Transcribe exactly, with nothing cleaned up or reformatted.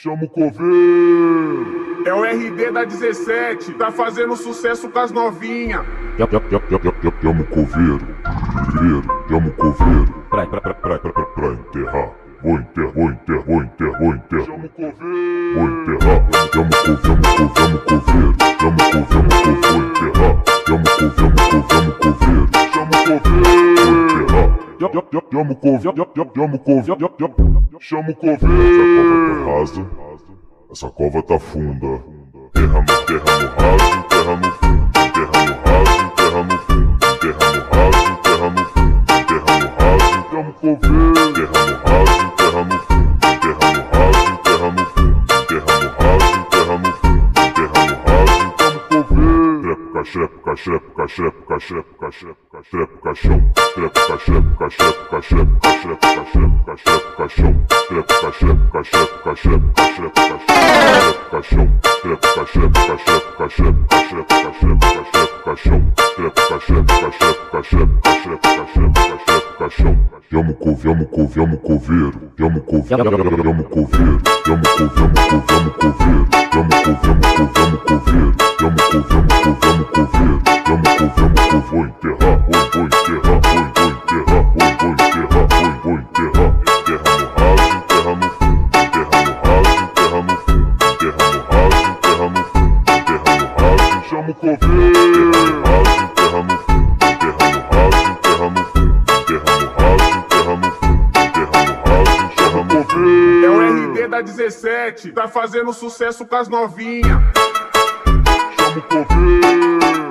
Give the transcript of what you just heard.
Chama o coveiro. É o R D da dezessete, tá fazendo sucesso com as novinha. Chama o coveiro. Coveiro, chama o coveiro. Pra, pra, pra, pra, pra, pra, pra enterrar. Vou enterrar, vou enterrar, vou enterrar, vou enterrar. Chama o coveiro. Vou enterrar. Chama o coveiro, chama o coveiro. Chama o coveiro, vou enterrar. Chama o coveiro, chama o coveiro. Chama o coveiro. Vou enterrar. Chama o coveiro, chama o coveiro. Chama o coveiro. Essa cova tá funda. Terra no, terra no raso, terra no fundo. Terra no raso, terra no fundo. Terra no raso, terra no fundo. Terra no raso, chama o coveiro. Terra no raso, terra no fundo. Terra no raso, terra no fundo. Terra no raso, terra no fundo. Terra no raso, chama o coveiro. Trepo, caxrepo, caxrepo, caxrepo, caxrepo, caxrepo, caixão. Trepo, caxrepo, caxrepo, caxrepo, caxrepo, caxrepo, caxrepo, caixão. Trepo, caxrepo, caxrepo, caxrepo, caxrepo, caixão. Trepo, caxrepo, caxrepo, caxrepo, caxrepo, caxrepo, caxrepo, caixão. Trepo, caxrepo, caxrepo, caxrepo, caxrepo, caxrepo, caxrepo, caixão. Chama o coveiro, chama o coveiro, chama o coveiro, chama o coveiro, chama o coveiro, chama o coveiro, chama o coveiro, chama o coveiro, chama o coveiro, chama o coveiro, chama o coveiro, vou enterrar, vou, vou enterrar, vou, vou enterrar, vou, vou enterrar, vou, vou enterrar. Terra no raso, terra no fundo, terra no raso, terra no fundo, terra no raso, terra no fundo, terra no raso, chama o coveiro. Terra no raso, terra no fundo, terra no raso, terra no fundo, terra no raso, terra no fundo, terra no raso, chama o coveiro. É o R D da dezessete, tá fazendo sucesso com as novinha. Chama o coveiro.